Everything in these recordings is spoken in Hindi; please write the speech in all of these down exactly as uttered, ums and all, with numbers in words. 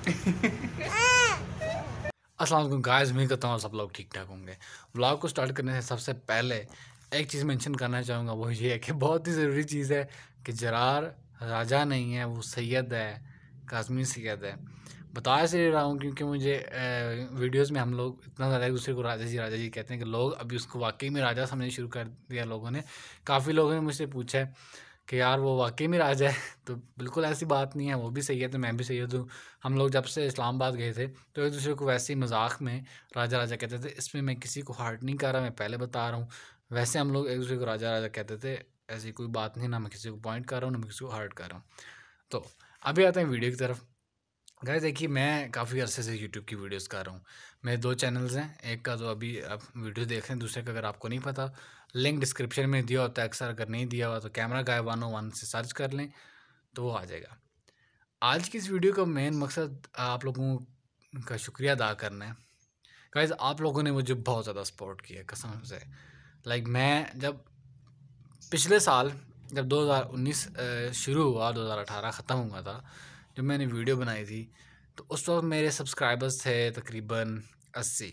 अस्सलाम वालेकुम गाइस, उम्मीद करता हूँ सब लोग ठीक ठाक होंगे। व्लॉग को स्टार्ट करने से सबसे पहले एक चीज़ मेंशन करना चाहूँगा, वो ये है कि बहुत ही ज़रूरी चीज़ है कि जरार राजा नहीं है, वो सैयद है, काज़मी सैयद है। बता इसलिए रहा हूँ क्योंकि मुझे वीडियोस में हम लोग इतना ज़्यादा एक दूसरे को राजा जी राजा जी कहते हैं कि लोग अभी उसको वाकई में राजा समझना शुरू कर दिया लोगों ने। काफ़ी लोगों ने मुझसे पूछा है कि यार वो वाकई में राजा है, तो बिल्कुल ऐसी बात नहीं है, वो भी सैयद है, मैं भी सैयद हूँ। हम लोग जब से इस्लामाबाद गए थे तो एक दूसरे को वैसे ही मजाक में राजा राजा कहते थे। इसमें मैं किसी को हर्ट नहीं कर रहा, मैं पहले बता रहा हूँ। वैसे हम लोग एक दूसरे को राजा राजा कहते थे, ऐसी कोई बात नहीं, ना मैं किसी को पॉइंट कर रहा हूँ ना मैं किसी को हर्ट कर रहा हूँ। तो अभी आते हैं वीडियो की तरफ। गाइस देखिए, मैं काफ़ी अरसे से यूट्यूब की वीडियोस कर रहा हूँ। मेरे दो चैनल्स हैं, एक का तो अभी आप वीडियो देख रहे हैं, दूसरे का अगर आपको नहीं पता लिंक डिस्क्रिप्शन में दिया होता है अक्सर, अगर नहीं दिया हुआ तो camera guy one O one से सर्च कर लें तो वो आ जाएगा। आज की इस वीडियो का मेन मकसद आप लोगों का शुक्रिया अदा करना है। गाइस आप लोगों ने मुझे बहुत ज़्यादा सपोर्ट किया कसम से। लाइक मैं जब पिछले साल जब दो हज़ार उन्नीस शुरू हुआ, दो हज़ार अठारह ख़त्म हुआ था, जब मैंने वीडियो बनाई थी तो उस वक्त मेरे सब्सक्राइबर्स थे तकरीबन अस्सी,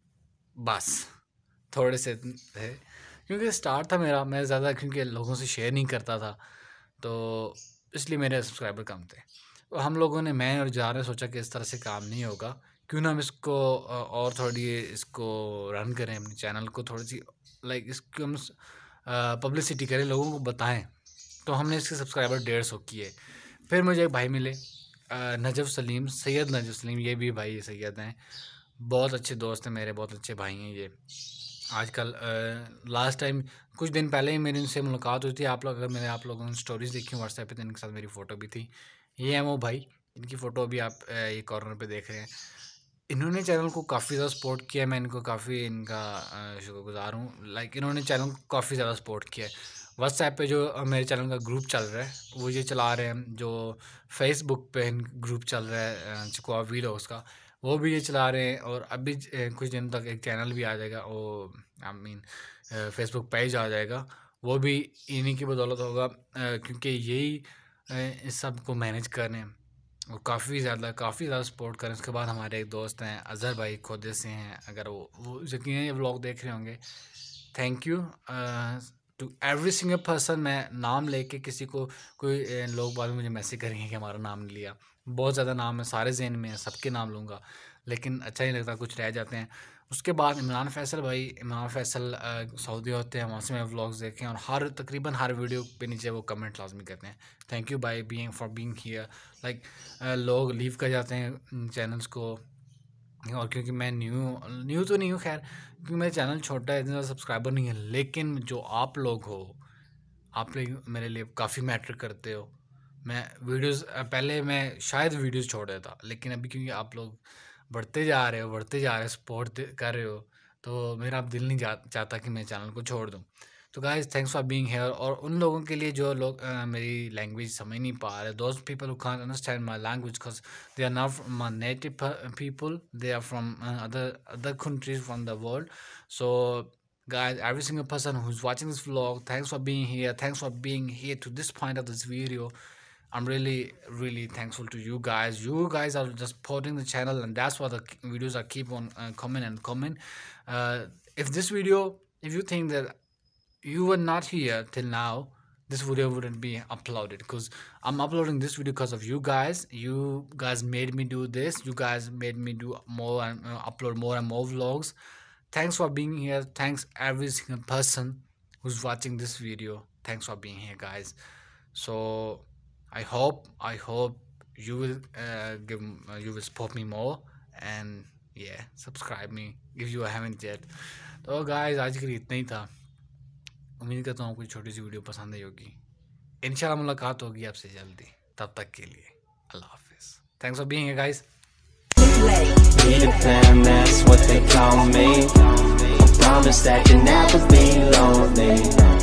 बस थोड़े से थे क्योंकि स्टार्ट था मेरा। मैं ज़्यादा क्योंकि लोगों से शेयर नहीं करता था तो इसलिए मेरे सब्सक्राइबर कम थे। तो हम लोगों ने, मैं और जार ने सोचा कि इस तरह से काम नहीं होगा, क्यों ना हम इसको और थोड़ी इसको रन करें, अपने चैनल को थोड़ी सी लाइक इसको हम पब्लिसिटी करें, लोगों को बताएं। तो हमने इसके सब्सक्राइबर डेढ़ सौ किए। फिर मुझे एक भाई मिले, नजफ़ सलीम, सैयद नजफ़ सलीम, ये भी भाई सैयद हैं, बहुत अच्छे दोस्त हैं मेरे, बहुत अच्छे भाई हैं ये। आजकल लास्ट टाइम कुछ दिन पहले ही मेरी उनसे मुलाकात हुई थी। आप लोग अगर मैंने आप लोगों ने स्टोरीज देखी व्हाट्सएप पे तो इनके साथ मेरी फ़ोटो भी थी। ये हैं वो भाई, इनकी फ़ोटो अभी आप ये कॉर्नर पे देख रहे हैं। इन्होंने चैनल को काफ़ी ज़्यादा सपोर्ट किया, मैं इनको काफ़ी इनका शुक्रगुज़ार हूँ। लाइक इन्होंने चैनल को काफ़ी ज़्यादा सपोर्ट किया है। व्हाट्सएप पे जो मेरे चैनल का ग्रुप चल रहा है वो ये चला रहे हैं, जो फेसबुक पे ग्रुप चल रहा है चुकवा वीडियोस का, वो भी ये चला रहे हैं। और अभी कुछ दिन तक एक चैनल भी आ जाएगा, वो आई मीन फेसबुक पेज आ जाएगा, वो भी इन्हीं की बदौलत होगा क्योंकि यही इस सब को मैनेज कर रहे हैं। वो काफ़ी ज़्यादा काफ़ी ज़्यादा सपोर्ट करें। उसके बाद हमारे एक दोस्त हैं अज़हर भाई, खोदे से हैं, अगर वो वो यकीन ये व्लॉग देख रहे होंगे। Thank you to every single person. मैं नाम लेके किसी को, कोई लोग बाद में मुझे मैसेज करेंगे कि हमारा नाम नहीं लिया, बहुत ज़्यादा नाम है, सारे ज़हन में है, सबके नाम लूँगा लेकिन अच्छा नहीं लगता, कुछ रह जाते हैं। उसके बाद इमरान फैसल भाई, इमरान फैसल सऊदी होते हैं, वहाँ से मैं व्लॉग्स देखे और हर तकरीबन हर वीडियो पे नीचे वो कमेंट लाजमी करते हैं, thank you bye being for being here. Like लोग लीव कर जाते हैं चैनल्स को, और क्योंकि मैं न्यू न्यू तो नहीं हूँ खैर, क्योंकि मेरा चैनल छोटा है, इतने ज़्यादा सब्सक्राइबर नहीं है, लेकिन जो आप लोग हो, आप लोग मेरे लिए काफ़ी मैटर करते हो। मैं वीडियोस पहले मैं शायद वीडियोस छोड़ देता, लेकिन अभी क्योंकि आप लोग बढ़ते जा रहे हो बढ़ते जा रहे हो सपोर्ट कर रहे हो, तो मेरा अब दिल नहीं चाहता कि मैं चैनल को छोड़ दूँ। तो guys thanks for being here. और उन लोगों के लिए जो लोग uh, मेरी लैंग्वेज समझ नहीं पा रहे, those people who can't understand my language because they are not my native people, they are from other other countries from the world. So guys, every single person who's watching this vlog, thanks for being here, thanks for being here to this point of this video. I'm really really thankful to you guys. You guys are just supporting the channel, and that's why the videos are keep on uh, coming and coming. Uh, if this video, if you think that you were not here till now, this video wouldn't be uploaded, because I'm uploading this video because of you guys. You guys made me do this, you guys made me do more and uh, upload more and more vlogs. Thanks for being here. Thanks every single person who's watching this video. Thanks for being here guys. So I hope I hope you will uh, give uh, you will support me more, and yeah, subscribe me if you haven't yet. तो guys आज के लिए इतना ही था। उम्मीद करता हूँ कोई छोटी सी वीडियो पसंद आई होगी। इंशाल्लाह मुलाकात होगी आपसे जल्दी, तब तक के लिए अल्लाह हाफिज़। Thanks for being here guys. Peter Pan, that's what they call me. I promise that you'll never be lonely.